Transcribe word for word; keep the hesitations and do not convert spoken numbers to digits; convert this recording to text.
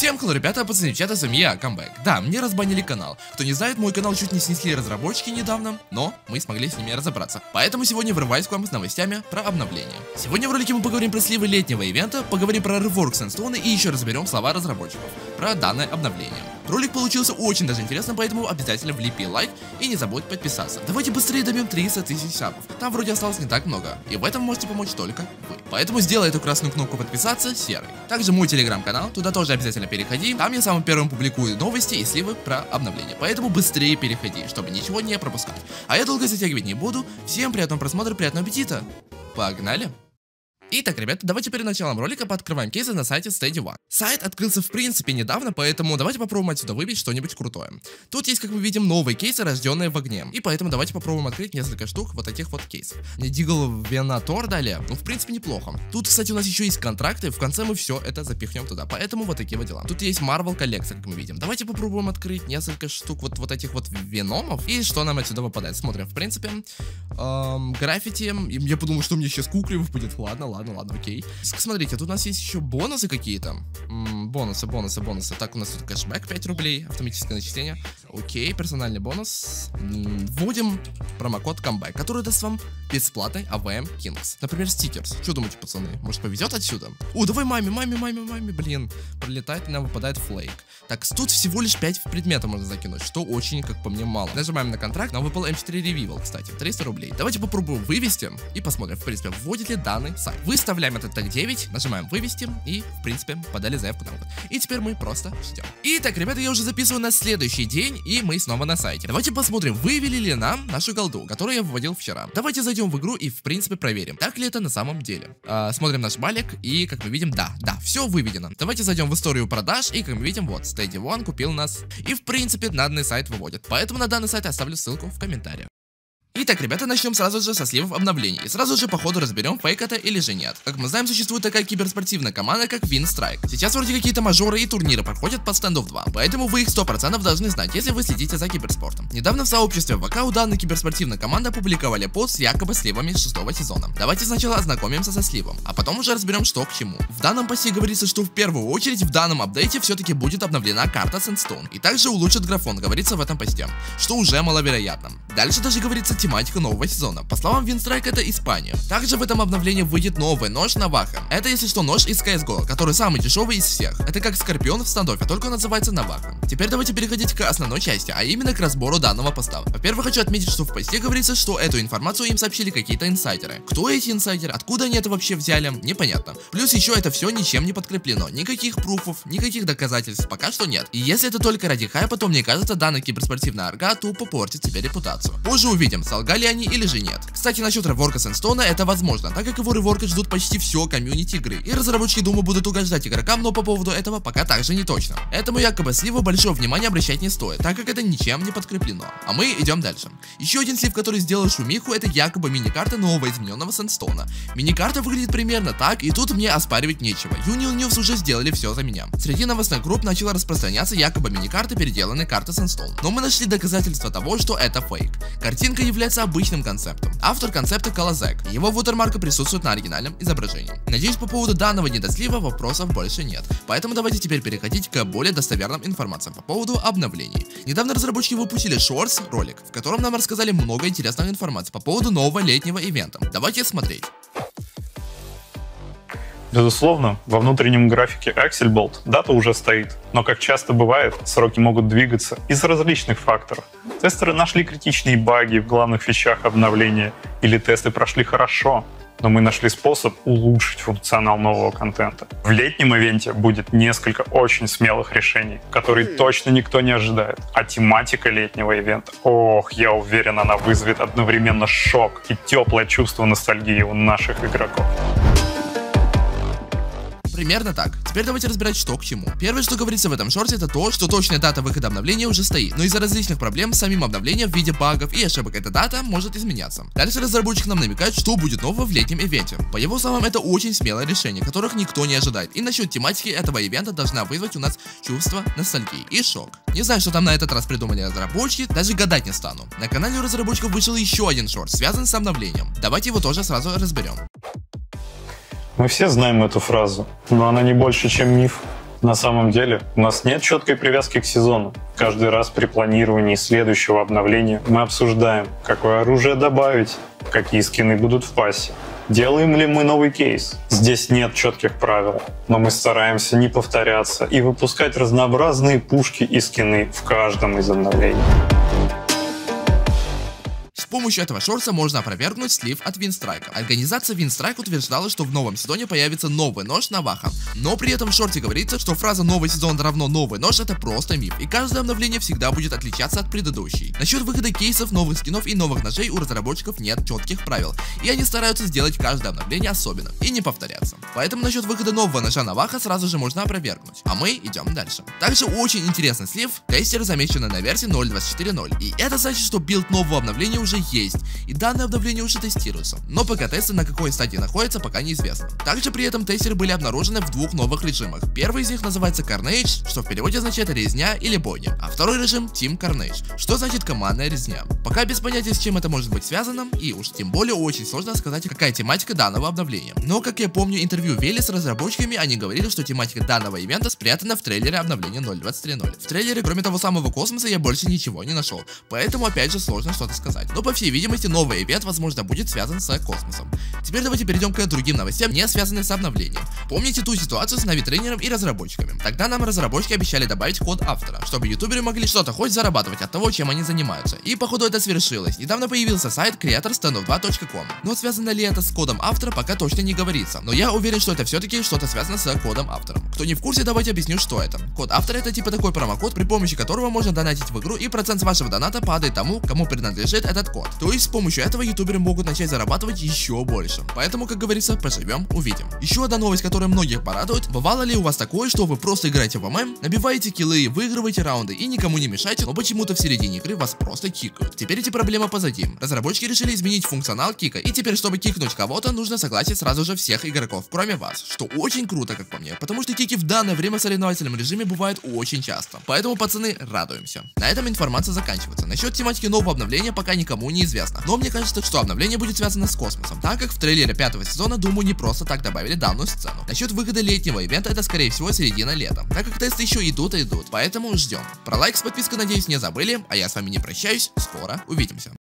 Всем hello, ребята, пацаны, девчата, с вами я, Камбэк. Да, мне разбанили канал. Кто не знает, мой канал чуть не снесли разработчики недавно, но мы смогли с ними разобраться. Поэтому сегодня врываюсь к вам с новостями про обновление. Сегодня в ролике мы поговорим про сливы летнего ивента, поговорим про реворк Сэндстоуна и еще разберем слова разработчиков про данное обновление. Ролик получился очень даже интересным, поэтому обязательно влепи лайк и не забудь подписаться. Давайте быстрее добьем триста тысяч сабов. Там вроде осталось не так много, и в этом можете помочь только вы. Поэтому сделай эту красную кнопку подписаться серой. Также мой телеграм-канал, туда тоже обязательно переходи. Там я самым первым публикую новости и сливы про обновление. Поэтому быстрее переходи, чтобы ничего не пропускать. А я долго затягивать не буду. Всем приятного просмотра, приятного аппетита. Погнали! Итак, ребята, давайте перед началом ролика пооткрываем кейсы на сайте Steady One. Сайт открылся в принципе недавно, поэтому давайте попробуем отсюда выбить что-нибудь крутое. Тут есть, как мы видим, новые кейсы, рожденные в огне. И поэтому давайте попробуем открыть несколько штук вот таких вот кейсов. Мне Дигл Венатор дали, ну в принципе неплохо. Тут, кстати, у нас еще есть контракты, в конце мы все это запихнем туда, поэтому вот такие вот дела. Тут есть Marvel коллекция, как мы видим. Давайте попробуем открыть несколько штук вот, вот этих вот веномов. И что нам отсюда выпадает. Смотрим, в принципе. Эм, граффити. Я подумал, что мне сейчас куклев будет. Ладно, ладно. Ладно, ладно, окей. Смотрите, тут у нас есть еще бонусы какие-то. Бонусы, бонусы, бонусы. Так, у нас тут кэшбэк пять рублей, автоматическое начисление. Окей, персональный бонус. Вводим промокод Камбэк, который даст вам бесплатный эй ви эм Kings. Например, стикерс. Что думаете, пацаны? Может, повезет отсюда? О, давай маме, маме, маме, маме, блин. Пролетает, и нам выпадает флейк. Так, тут всего лишь пять предметов можно закинуть, что очень, как по мне, мало. Нажимаем на контракт, нам выпал эм четыре Revival, кстати, триста рублей. Давайте попробуем вывести и посмотрим, в принципе, вводит ли данный сайт. Выставляем этот тег девять, нажимаем вывести и, в принципе, подали заявку на вывод. И теперь мы просто ждем. Итак, ребята, я уже записываю на следующий день, и мы снова на сайте. Давайте посмотрим, вывели ли нам нашу голду, которую я выводил вчера. Давайте зайдем в игру и, в принципе, проверим, так ли это на самом деле. А, смотрим наш балик, и, как мы видим, да, да, все выведено. Давайте зайдем в историю продаж, и, как мы видим, вот, Steady One купил нас, и, в принципе, данный сайт выводит. Поэтому на данный сайт я оставлю ссылку в комментариях. Итак, ребята, начнем сразу же со сливов обновлений. И сразу же по ходу разберем, фейк это или же нет. Как мы знаем, существует такая киберспортивная команда, как Winstrike. Сейчас вроде какие-то мажоры и турниры проходят под Standoff два, поэтому вы их сто процентов должны знать, если вы следите за киберспортом. Недавно в сообществе ВК у данной киберспортивной команды опубликовали пост с якобы сливами шестого сезона. Давайте сначала ознакомимся со сливом, а потом уже разберем, что к чему. В данном посте говорится, что в первую очередь в данном апдейте все-таки будет обновлена карта Сэндстоун, и также улучшит графон, говорится в этом посте, что уже маловероятно. Дальше даже говорится тематика нового сезона. По словам Winstrike, это Испания. Также в этом обновлении выйдет новый нож Наваха. Это, если что, нож из си эс го, который самый дешевый из всех. Это как Скорпион в стандофе, только он называется Наваха. Теперь давайте переходить к основной части, а именно к разбору данного поста. Во-первых, хочу отметить, что в посте говорится, что эту информацию им сообщили какие-то инсайдеры. Кто эти инсайдеры, откуда они это вообще взяли, непонятно. Плюс еще это все ничем не подкреплено. Никаких пруфов, никаких доказательств пока что нет. И если это только ради хайпа, то мне кажется, данная киберспортивная арга тупо портит себе репутацию. Позже увидим, солгали они или же нет. Кстати, насчет реворка Сэндстоуна это возможно, так как его реворка ждут почти все комьюнити игры. И разработчики, думаю, будут угождать игрокам, но по поводу этого пока также не точно. Этому якобы сливу большого внимания обращать не стоит, так как это ничем не подкреплено. А мы идем дальше. Еще один слив, который сделал шумиху, это якобы мини-карта нового измененного Сэндстоуна. Мини-карта выглядит примерно так, и тут мне оспаривать нечего. Union News уже сделали все за меня. Среди новостных групп начала распространяться якобы мини-карты переделанной карты Сэндстоун. Но мы нашли доказательства того, что это фейк. Картинка является обычным концептом. Автор концепта Колозек. Его вотермарка присутствует на оригинальном изображении. Надеюсь, по поводу данного недослива вопросов больше нет. Поэтому давайте теперь переходить к более достоверным информациям по поводу обновлений. Недавно разработчики выпустили шортс ролик, в котором нам рассказали много интересной информации по поводу нового летнего ивента. Давайте смотреть. Безусловно, во внутреннем графике Axelbolt дата уже стоит, но, как часто бывает, сроки могут двигаться из различных факторов. Тестеры нашли критичные баги в главных фичах обновления, или тесты прошли хорошо, но мы нашли способ улучшить функционал нового контента. В летнем ивенте будет несколько очень смелых решений, которые точно никто не ожидает. А тематика летнего ивента, ох, я уверен, она вызовет одновременно шок и теплое чувство ностальгии у наших игроков. Примерно так. Теперь давайте разбирать, что к чему. Первое, что говорится в этом шорте, это то, что точная дата выхода обновления уже стоит, но из-за различных проблем с самим обновлением в виде багов и ошибок эта дата может изменяться. Дальше разработчик нам намекает, что будет нового в летнем ивенте. По его словам, это очень смелое решение, которых никто не ожидает. И насчет тематики этого ивента должна вызвать у нас чувство ностальгии и шок. Не знаю, что там на этот раз придумали разработчики, даже гадать не стану. На канале у разработчиков вышел еще один шорт, связан с обновлением. Давайте его тоже сразу разберем. Мы все знаем эту фразу, но она не больше, чем миф. На самом деле, у нас нет четкой привязки к сезону. Каждый раз при планировании следующего обновления мы обсуждаем, какое оружие добавить, какие скины будут в пассе. Делаем ли мы новый кейс? Здесь нет четких правил, но мы стараемся не повторяться и выпускать разнообразные пушки и скины в каждом из обновлений. С помощью этого шорта можно опровергнуть слив от Винстрайка. Организация Винстрайк утверждала, что в новом сезоне появится новый нож Наваха. Но при этом в шорте говорится, что фраза «новый сезон равно новый нож» это просто миф, и каждое обновление всегда будет отличаться от предыдущей. Насчет выхода кейсов, новых скинов и новых ножей у разработчиков нет четких правил, и они стараются сделать каждое обновление особенным и не повторяться. Поэтому насчет выхода нового ножа Наваха сразу же можно опровергнуть. А мы идем дальше. Также очень интересный слив, тестер замечен на версии ноль точка двадцать четыре точка ноль, и это значит, что билд нового обновления уже есть, и данное обновление уже тестируется, но пока тесты на какой стадии находятся, пока неизвестно. Также при этом тестеры были обнаружены в двух новых режимах. Первый из них называется Carnage, что в переводе означает резня или бойня, а второй режим Team Carnage, что значит командная резня. Пока без понятия, с чем это может быть связано, и уж тем более очень сложно сказать, какая тематика данного обновления. Но как я помню интервью Вели с разработчиками, они говорили, что тематика данного ивента спрятана в трейлере обновления ноль точка двадцать три точка ноль. В трейлере, кроме того самого космоса, я больше ничего не нашел, поэтому опять же сложно что-то сказать. Но по всей видимости, новый ивент, возможно, будет связан с космосом. Теперь давайте перейдем к другим новостям, не связанным с обновлением. Помните ту ситуацию с нави-тренером и разработчиками? Тогда нам разработчики обещали добавить код автора, чтобы ютуберы могли что-то хоть зарабатывать от того, чем они занимаются. И походу это свершилось. Недавно появился сайт креатор стендов два точка ком. Но связано ли это с кодом автора, пока точно не говорится. Но я уверен, что это все-таки что-то связано с кодом автором. Кто не в курсе, давайте объясню, что это. Код автора это типа такой промокод, при помощи которого можно донатить в игру, и процент с вашего доната падает тому, кому принадлежит этот код. То есть с помощью этого ютуберы могут начать зарабатывать еще больше. Поэтому, как говорится, поживем, увидим. Еще одна новость, которая многих порадует. Бывало ли у вас такое, что вы просто играете в ММ, набиваете киллы, выигрываете раунды и никому не мешаете, но почему-то в середине игры вас просто кикают? Теперь эти проблемы позади. Разработчики решили изменить функционал кика, и теперь, чтобы кикнуть кого-то, нужно согласие сразу же всех игроков, кроме вас, что очень круто, как по мне, потому что кики в данное время в соревновательном режиме бывают очень часто. Поэтому, пацаны, радуемся. На этом информация заканчивается. Насчет тематики нового обновления пока никому не известно, но мне кажется, что обновление будет связано с космосом, так как в трейлере пятого сезона, думаю, не просто так добавили данную сцену. Насчет выхода летнего ивента, это скорее всего середина лета, так как тесты еще идут и идут, поэтому ждем. Про лайк с подпиской, надеюсь, не забыли, а я с вами не прощаюсь, скоро увидимся.